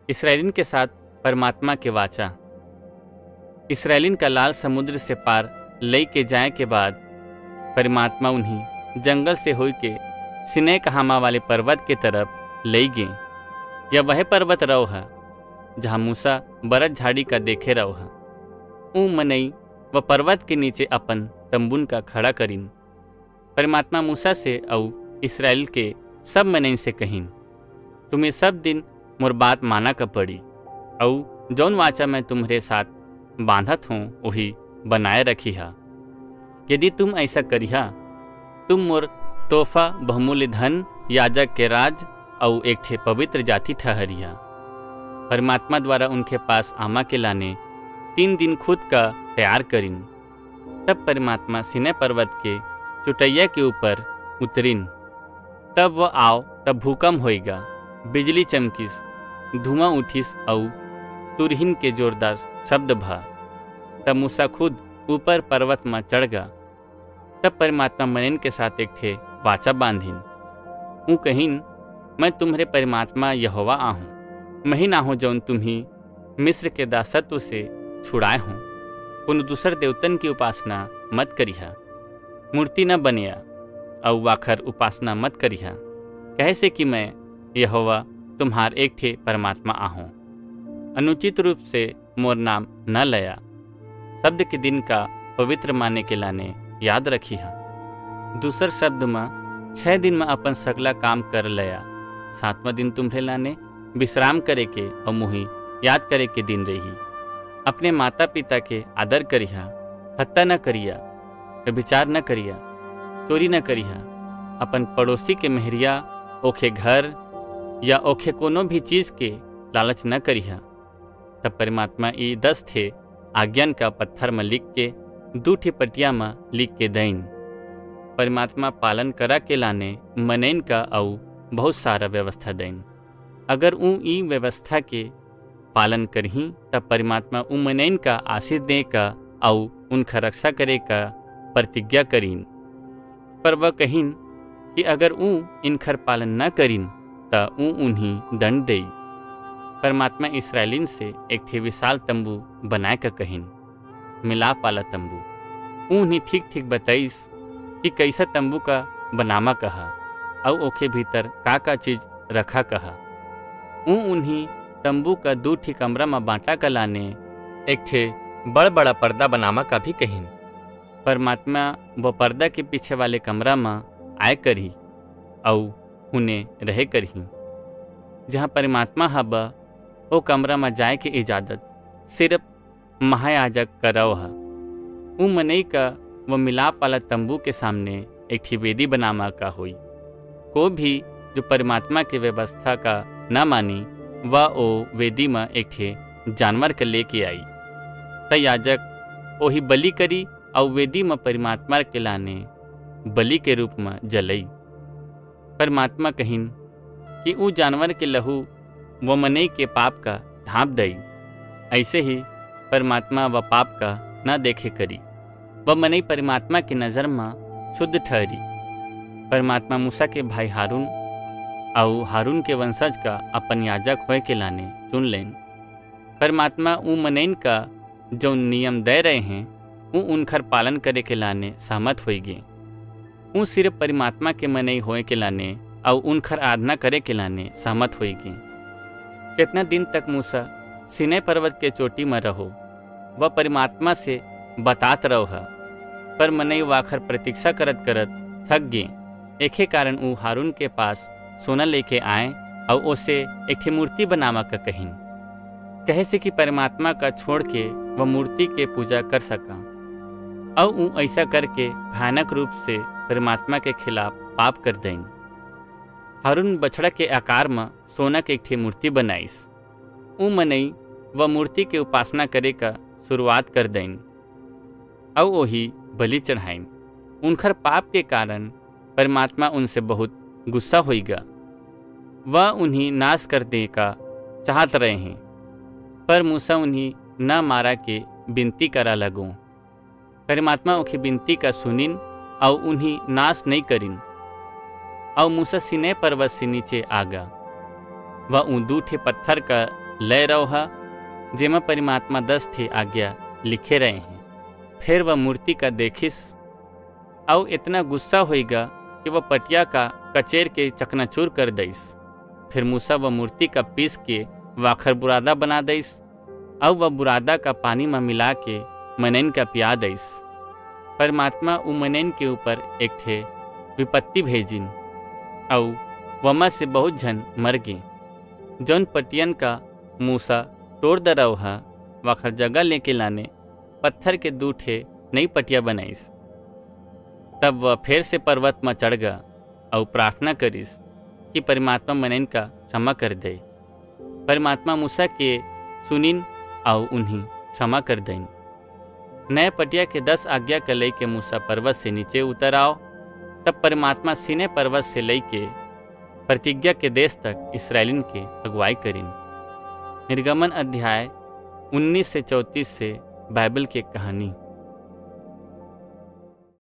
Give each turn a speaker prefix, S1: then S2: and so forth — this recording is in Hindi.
S1: इसराइलिन के साथ परमात्मा के वाचा। इसराइलिन का लाल समुद्र से पार लई के जाए के बाद परमात्मा उन्हीं जंगल से होई के सिनै कहामा वाले पर्वत के तरफ लई गए। यह वह पर्वत रहो है जहाँ मूसा बरत झाड़ी का देखे रहो है। ऊ मनई व पर्वत के नीचे अपन तंबुन का खड़ा करीन। परमात्मा मूसा से औ इसराइल के सब मनई से कहीन, तुम्हें सब दिन मोर बात माना का पड़ी औ जौन वाचा मैं तुम्हारे साथ बांधत हूँ वही बनाए रखी हा। यदि तुम ऐसा करिहा तुम मोर तोहफा बहुमूल्य धन याजक के राज और एक ठे पवित्र जाति ठहरिया। परमात्मा द्वारा उनके पास आमा के लाने 3 दिन खुद का तैयार करीन। तब परमात्मा सिनै पर्वत के चुटैया के ऊपर उतरिन। तब वह आओ तब भूकंप होएगा, बिजली चमकिस, धुआं उठिस और तुरहिन के जोरदार शब्द भा। तब मूसा खुद ऊपर पर्वत में चढ़ गा। तब परमात्मा मनन के साथ एक ठे वाचा बांधिन। ऊ कहीन, मैं तुम्हारे परमात्मा यहोवा आहूँ, मैं ही ना हूँ जौन तुम्ही मिस्र के दासत्व से छुड़ाए हूँ। कोनो दूसर देवतन की उपासना मत करिहा, मूर्ति न बनिया और वाखर उपासना मत करिहा, कहे से कि मैं यहोवा तुम्हार एक ठे परमात्मा आहूँ। अनुचित रूप से मोर नाम न लया। शब्द के दिन का पवित्र माने के लाने याद रखी हा। दूसर शब्द में 6 दिन में अपन सगला काम कर लया। 7वां दिन तुम्हारे लाने विश्राम करे के और मुही याद करे के दिन रही। अपने माता पिता के आदर करिहा, हत्या न करिया, व्यभिचार न करिया, चोरी न करिहा, अपन पड़ोसी के मेहरिया ओखे घर या ओखे कोनो भी चीज के लालच न करिहा। तब परमात्मा ई 10 ठे आज्ञान का पत्थर में लिख के 2 ठे पटिया में लिख के दैन। परमात्मा पालन करा के लाने मनैन का औ बहुत सारा व्यवस्था दैन। अगर ऊ ई व्यवस्था के पालन करही तब परमात्मा ऊ मनैन का आशीष दे का औ उनका रक्षा करे का प्रतिज्ञा करीन। पर वह कहीन कि अगर ऊ इनखर पालन न करीन त ऊ उन्हीं दंड देई। परमात्मा इसराइलिन से एक ठे विशाल तंबू बनाए का कहीन, मिलाप वाला तंबू। उन्हीं ठीक ठीक बताइस कि कैसा तंबू का बनामा कहा और ओखे भीतर का चीज रखा कहा। उन्हीं तंबू का 2 ठे कमरा में बांटा का लाने एक ठे बड़ बड़ा पर्दा बनामा का भी कहीन। परमात्मा वो पर्दा के पीछे वाले कमरा में आए करही और उन्हें रहे करही। जहाँ परमात्मा हबा वो कमरा में जाए के इजाजत सिर्फ महायाजक करव है। ऊ मनई का वो मिलाप वाला तंबू के सामने एक ठे वेदी बनामा का हुई। को भी जो परमात्मा के व्यवस्था का न मानी वह ओ वेदी में एक ठे जानवर के लेके आई। त याजक वही बलि करी और वेदी में परमात्मा के लाने बलि के रूप में जलई। परमात्मा कहीन कि ऊ जानवर के लहू वो मनई के पाप का ढांप दई। ऐसे ही परमात्मा व पाप का न देखे करी। वह मनई परमात्मा की नज़र में शुद्ध ठहरी। परमात्मा मूसा के भाई हारून और हारून के वंशज का अपन याजक होए के लाने चुन लेन। परमात्मा ऊ मनैन का जो नियम दे रहे हैं ऊ उनखर पालन करे के लाने सहमत होई गे। ऊ सिर्फ परमात्मा के मनई होए के लाने और उनखर आराधना करे के लाने सहमत होई गे। कितना दिन तक मूसा सिनै पर्वत के चोटी में रहो, वह परमात्मा से बतात रहो है, पर मनई वाखर प्रतीक्षा करत करत थक गे। एके कारण ऊ हारून के पास सोना लेके आए और उसे एक ठे मूर्ति बनावा का कहीन, कहे से कि परमात्मा का छोड़ के वह मूर्ति के पूजा कर सका। और ऊ ऐसा करके भयानक रूप से परमात्मा के खिलाफ पाप कर दें। हारून बछड़ा के आकार में सोना के एक ठे मूर्ति बनाइस। ऊ मनई वह मूर्ति के उपासना करे का शुरुआत कर दें और वही बलि चढ़ाइन। उनखर पाप के कारण परमात्मा उनसे बहुत गुस्सा होइगा। वह उन्हीं नाश कर दे का चाहत रहे हैं, पर मूसा उन्हीं न मारा के विनती करा लगो। परमात्मा ओखी विनती का सुनिन और उन्हीं नाश नहीं करिन। और मूसा सिनै पर्वत से नीचे आगा। वह 2 ठे पत्थर का लय रहा जेमा परमात्मा 10 ठे आज्ञा लिखे रहे हैं। फिर वह मूर्ति का देखिस और इतना गुस्सा होएगा कि वह पटिया का कचेर के चकनाचूर कर दईस। फिर मूसा वह मूर्ति का पीस के वाखर बुरादा बना दईस और वह बुरादा का पानी में मिला के मनैन का पिया दईस। परमात्मा उ मनैन के ऊपर एक ठे विपत्ति भेजिन और वमा से बहुत झन मर गए। जौन पटियन का मूसा तोड़ दरौहा वाखर जगह लेके लाने पत्थर के 2 ठे नई पटिया बनाईस। तब वह फिर से पर्वत में चढ़ गया और प्रार्थना करीस कि परमात्मा मनैन का क्षमा कर दे। परमात्मा मूसा के सुनिन और उन्हीं क्षमा कर दें। नए पटिया के 10 आज्ञा के लई के मूसा पर्वत से नीचे उतर आओ। तब परमात्मा सीने पर्वत से लई के प्रतिज्ञा के देश तक इसराइलिन के अगुवाई करीन। निर्गमन अध्याय 19 से 34 से बाइबल की कहानी।